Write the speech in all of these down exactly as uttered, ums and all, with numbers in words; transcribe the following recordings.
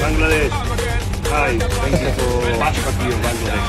Bangladesh. Hi, thank you for much for you, Bangladesh.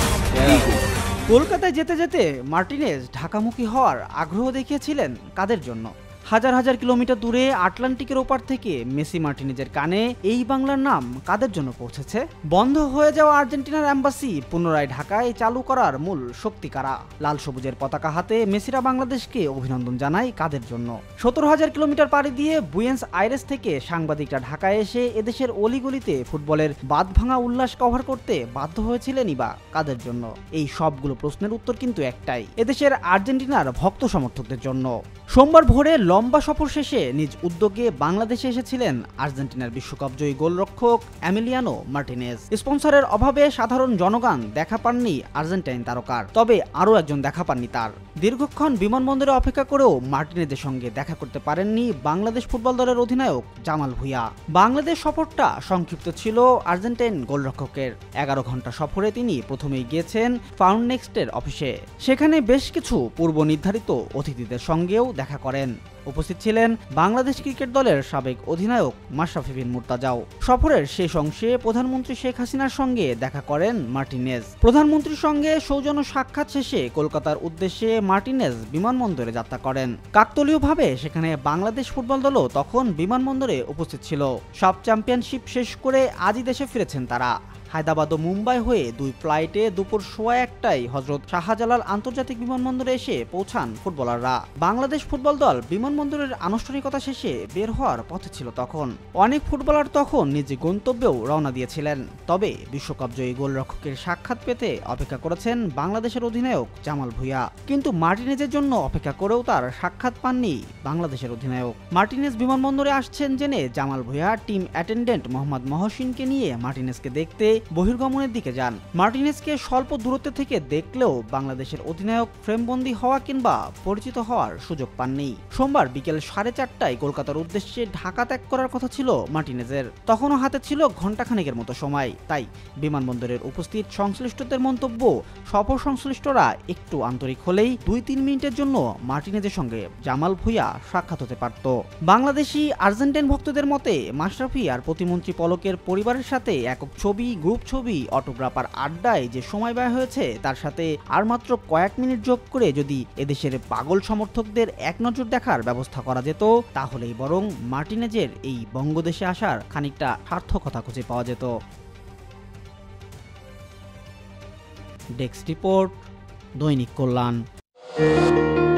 কলকাতায় যেতে যেতে মার্টিনেজ ঢাকামুখী হওয়ার আগ্রহ দেখিয়েছিলেন কাদের জন্য? হাজার হাজার কিলোমিটার দূরে আটলান্টিকের ওপার থেকে মেসি মার্টিনেজের কানে এই বাংলার নাম কাদের জন্য পৌঁছেছে? বন্ধ হয়ে যাওয়া আর্জেন্টিনার অ্যাম্বাসি পুনরায় ঢাকায় চালু করার মূল শক্তি কারা? লাল সবুজের পতাকা হাতে মেসিরা বাংলাদেশকে অভিনন্দন জানায় কাদের জন্য? সতেরো হাজার কিলোমিটার পাড়ি দিয়ে বুয়েন্স আইরেস থেকে সাংবাদিকরা ঢাকায় এসে এদেশের অলিগলিতে ফুটবলের বাঁধভাঙা উল্লাস কভার করতে বাধ্য হয়েছিলেনই বা কাদের জন্য? এই সবগুলো প্রশ্নের উত্তর কিন্তু একটাই, এদেশের আর্জেন্টিনার ভক্ত সমর্থকদের জন্য। সোমবার ভোরে লম্বা সফর শেষে নিজ উদ্যোগে বাংলাদেশে এসেছিলেন আর্জেন্টিনার বিশ্বকাপ জয়ী গোলরক্ষক এমিলিয়ানো মার্টিনেজ। স্পন্সরের অভাবে সাধারণ জনগণ দেখা পাননি আর্জেন্টাইন তারকার, তবে আরও একজন দেখা পাননি তার। দীর্ঘক্ষণ বিমানবন্দরে অপেক্ষা করেও মার্টিনেজের সঙ্গে দেখা করতে পারেননি বাংলাদেশ ফুটবল দলের অধিনায়ক জামাল ভুঁইয়া। বাংলাদেশ সফরটা সংক্ষিপ্ত ছিল আর্জেন্টাইন গোলরক্ষকের। এগারো ঘন্টা সফরে তিনি প্রথমেই গিয়েছেন ফাউন্ড নেক্সটের অফিসে। সেখানে বেশ কিছু পূর্ব নির্ধারিত অতিথিদের সঙ্গেও দেখা করেন। উপস্থিত ছিলেন বাংলাদেশ ক্রিকেট দলের সাবেক অধিনায়ক মাশরাফি বিন মুর্তজাও। সফরের শেষ অংশে প্রধানমন্ত্রী শেখ হাসিনার সঙ্গে দেখা করেন মার্টিনেজ। প্রধানমন্ত্রীর সঙ্গে সৌজন্য সাক্ষাৎ শেষে কলকাতার উদ্দেশ্যে মার্টিনেজ বিমানবন্দরে যাত্রা করেন। কাকতালীয়ভাবে সেখানে বাংলাদেশ ফুটবল দলও তখন বিমানবন্দরে উপস্থিত ছিল। সব চ্যাম্পিয়নশিপ শেষ করে আজই দেশে ফিরেছেন তারা। হায়দ্রাবাদ ও মুম্বাই হয়ে দুই ফ্লাইটে দুপুর সোয়া একটায় হজরত শাহজালাল আন্তর্জাতিক বিমানবন্দরে এসে পৌঁছান ফুটবলাররা। বাংলাদেশ ফুটবল দল বিমানবন্দরের আনুষ্ঠানিকতা শেষে বের হওয়ার পথে ছিল তখন। অনেক ফুটবলার তখন নিজ গন্তব্যেও রওনা দিয়েছিলেন। তবে বিশ্বকাপ জয়ী গোলরক্ষকের সাক্ষাৎ পেতে অপেক্ষা করেছেন বাংলাদেশের অধিনায়ক জামাল ভুঁইয়া। কিন্তু মার্টিনেজের জন্য অপেক্ষা করেও তার সাক্ষাৎ পাননি বাংলাদেশের অধিনায়ক। মার্টিনেজ বিমানবন্দরে আসছেন জেনে জামাল ভুঁইয়া টিম অ্যাটেন্ডেন্ট মোহাম্মদ মহসিনকে নিয়ে মার্টিনেজকে দেখতে বহির্গমনের দিকে যান। মার্টিনেজকে স্বল্প দূরত্ব থেকে দেখলেও বাংলাদেশের অধিনায়ক ফ্রেমবন্দি হওয়া কিংবা পরিচিত হওয়ার সুযোগ পাননি। সোমবার বিকেল সাড়ে চারটায় কলকাতার উদ্দেশ্যে ঢাকা ত্যাগ করার কথা ছিল মার্টিনেজের। তখনও হাতে ছিল ঘণ্টাখানেকের মতো সময়। তাই বিমানবন্দরের উপস্থিত সংশ্লিষ্টদের মন্তব্য, সফর সংশ্লিষ্টরা একটু আন্তরিক হলেই দুই তিন মিনিটের জন্য মার্টিনেজের সঙ্গে জামাল ভুঁইয়া সাক্ষাৎ হতে পারত। বাংলাদেশি আর্জেন্টাইন ভক্তদের মতে মাশরাফি আর প্রতিমন্ত্রী পলকের পরিবারের সাথে একক ছবি, গ্রুপ ছবি, অটোগ্রাফার আড্ডায় যে সময় ব্যয় হয়েছে তার সাথে আর মাত্র কয়েক মিনিট যোগ করে যদি এদেশের পাগল সমর্থকদের এক নজর দেখার ব্যবস্থা করা যেত, তাহলেই বরং মার্টিনেজের এই বঙ্গদেশে আসার খানিকটা সার্থকতা খুঁজে পাওয়া যেত। ডেস্ক রিপোর্ট, দৈনিক কল্যাণ।